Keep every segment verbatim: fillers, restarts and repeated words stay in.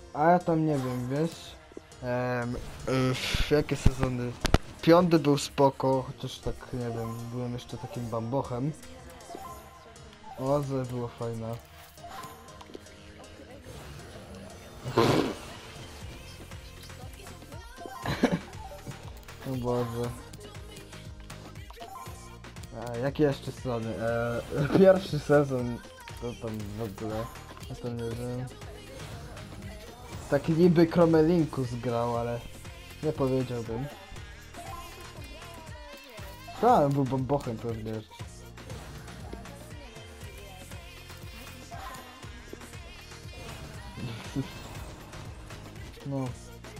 A ja tam nie wiem, wiesz? Em, y, jakie sezony? Piąty był spoko, chociaż tak, nie wiem, byłem jeszcze takim bambochem. Oazę było fajne. O Boże. A, jakie jeszcze sezony? E, pierwszy sezon, to tam w ogóle, ja to nie wiem. Tak niby Kromelinkus grał, ale nie powiedziałbym. Tak, był bambochem pewnie jeszcze. No.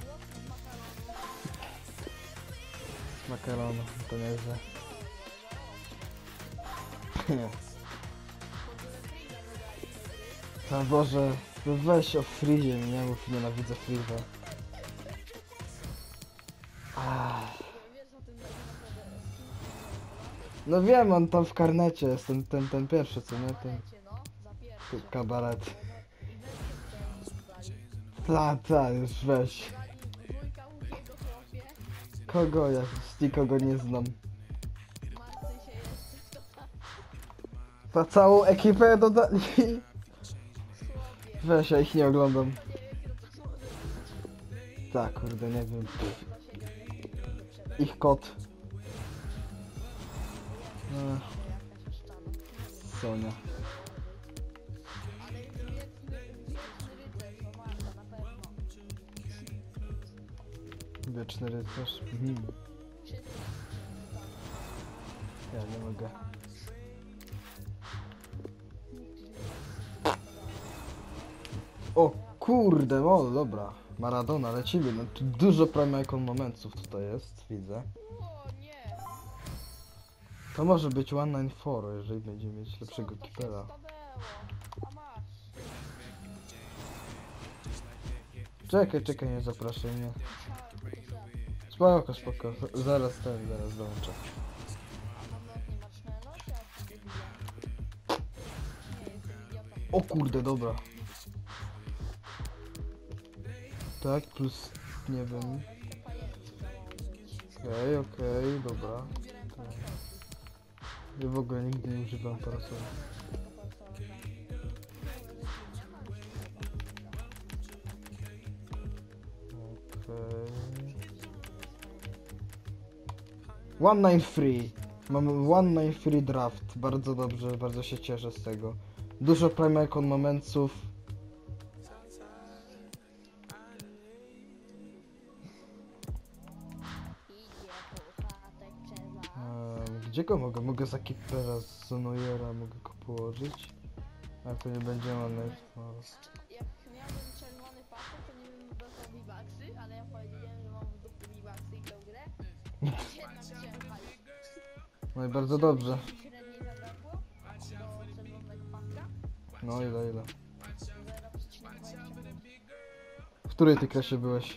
Makaron, to nieźle. A Boże, weź o Freezie, nie mów, nienawidzę Freeza. No wiem, on tam w karnecie jest, ten, ten, ten pierwszy, co nie? Ten, ten kabaret. Ta, ta, już weź. Kogo? Ja nikogo nie znam. Ta całą ekipę dodali. Weź, ja ich nie oglądam. Tak, kurde, nie wiem. Ich kot. Ech. Sonia. Wieczny rycerz. Mhm. Ja nie mogę. O kurde, o dobra. Maradona, lecimy. No, tu dużo Prime Icon momentów tutaj jest, widzę. To może być sto dziewięćdziesiąt cztery, jeżeli będziemy mieć lepszego keepera. Czekaj, czekaj, nie zapraszaj mnie. Spoko, spoko, zaraz ten, zaraz dołączę. O kurde, dobra. Tak, plus, nie wiem. Okej, okay, okej, okay, dobra. Ja w ogóle nigdy nie używam parasola. Okej. sto dziewięćdziesiąt trzy. Mamy sto dziewięćdziesiąt trzy draft. Bardzo dobrze, bardzo się cieszę z tego. Dużo Prime Icon momentów. Gdzie go mogę? Mogę za keepera z Zonojera, mogę go położyć. A to nie będzie one. No. Jak miałbym czerwony pasek, to nie bym dostał V-Bucksy, ale ja powiedziałem, że mam w dupie V-Bucksy i tę grę. Jednak chciałem palić. No i bardzo dobrze. Średniej zabrakło do czerwonego paska. No ile, ile? W której ty klasie byłeś?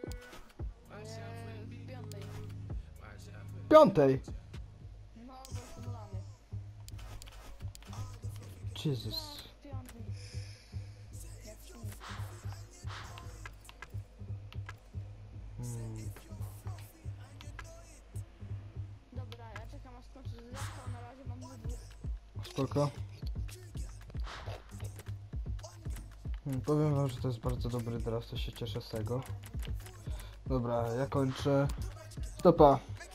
Eee, w piątej. Piątej! No, zasymulany. Jezus. W piątej. Jak czym? Hmm. Dobra, ja czekam aż skończy zestaw, na razie mam wybór. Spoko. Hmm, powiem wam, że to jest bardzo dobry draft, to się cieszę z tego. Dobra, ja kończę. Stopa.